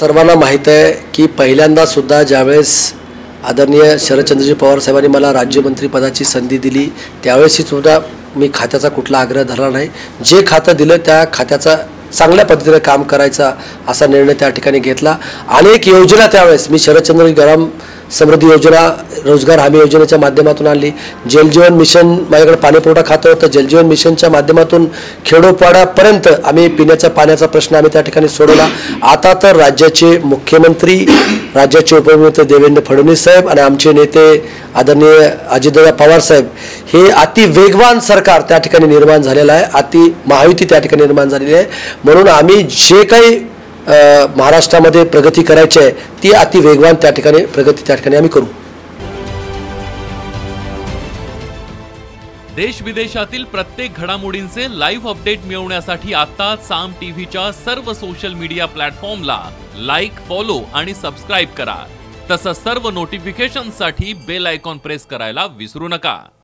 सर्वांना माहीत आहे की पहिल्यांदा सुद्धा ज्यावेळेस आदरणीय शरदचंद्रजी पवार साहेबांनी मला राज्यमंत्री पदाची संधी दिली त्यावेळेसही सुद्धा मी खात्याचा कुठला आग्रह धरला नाही। जे खातं दिलं त्या खात्याचा चांगल्या पद्धतीने काम करायचा असा निर्णय त्या ठिकाणी घेतला। अनेक योजना त्यावेळेस मी शरदचंद्रजी ग्राम समृद्धी योजना रोजगार हमी योजनेच्या माध्यमातून आणली। जलजीवन मिशन माझ्याकडे पाणीपुरवठा खातं होतं, जलजीवन मिशनच्या माध्यमातून खेडोपाड्यापर्यंत आम्ही पिण्याच्या पाण्याचा प्रश्न आम्ही त्या ठिकाणी सोडवला। आता तर राज्याचे मुख्यमंत्री, राज्याचे उपमुख्यमंत्री देवेंद्र फडणवीस साहेब आणि आमचे नेते आदरणीय अजितदादा पवार साहेब हे अति वेगवान सरकार त्या ठिकाणी निर्माण झालेलं आहे, अति महायुती त्या ठिकाणी निर्माण झालेली आहे। म्हणून आम्ही जे काही महाराष्ट्रामध्ये प्रगती करायची आहे ती अति वेगवान त्या ठिकाणी प्रगती त्या ठिकाणी आम्ही करू। देश विदेशातील प्रत्येक घडामोडींचे लाईव्ह अपडेट मिळवण्यासाठी आता साम टीव्हीच्या सर्व सोशल मीडिया प्लॅटफॉर्मला लाईक, फॉलो आणि सबस्क्राइब करा। तसंच सर्व नोटिफिकेशनसाठी बेल आयकॉन प्रेस करायला विसरू नका।